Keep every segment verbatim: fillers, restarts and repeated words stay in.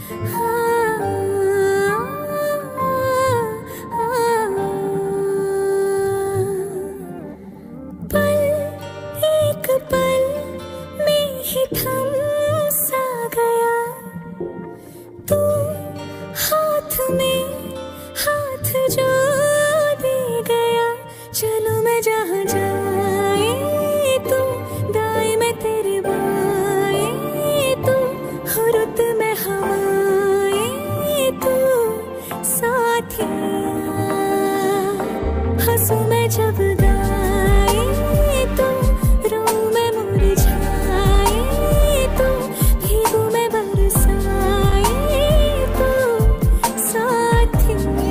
पल एक पल में ही थम सा गया, तू हाथ में हाथ जो दे गया। चलो मैं जहाँ जाए तू दाएं में तेरे बाएं तू, हो रुत में हवाएं तू साथिया। हंसू मैं जब गाए तो रोऊं मैं मुरझाए तो, भीगू मैं बरसाए तो साथिया।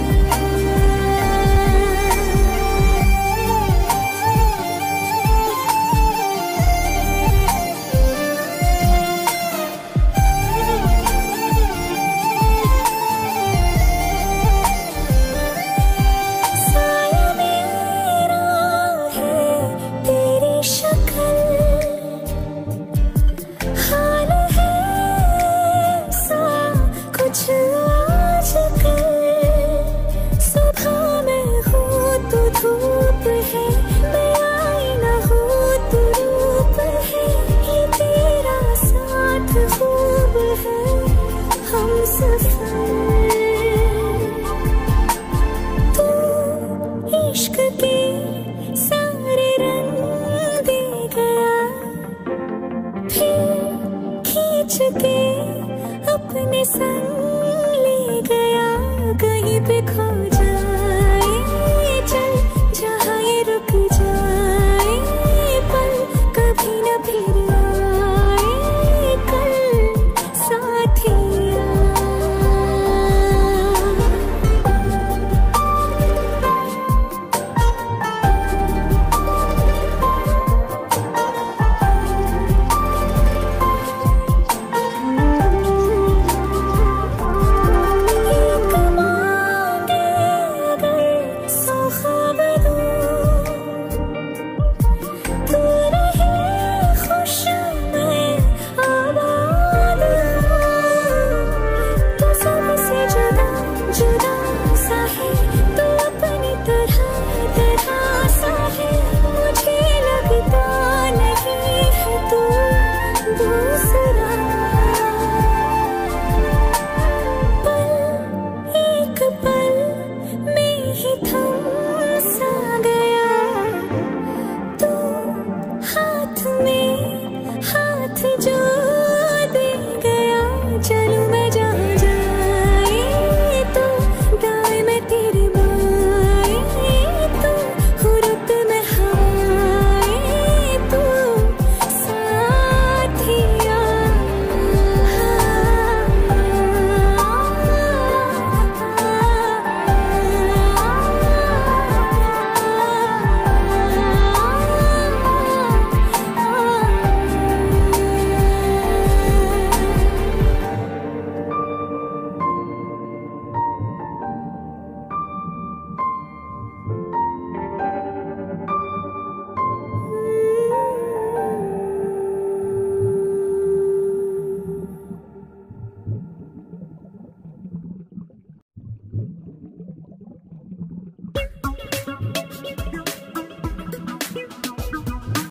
साया मेरा है तेरी शक्ल, हाल है सा कुछ आजकल। सुबह में हूँ तो धूप है, मैं आईना हूँ तो रूप है। ये तेरा साथ खूब है, हम सफर। तू इश्क के सारे रंग दे गया, फिर खींच के अपने संग ले गया। कहीं पे खो